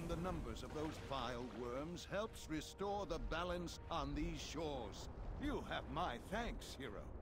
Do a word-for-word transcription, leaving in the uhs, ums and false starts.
down the numbers of those vile worms helps restore the balance on these shores. You have my thanks, hero.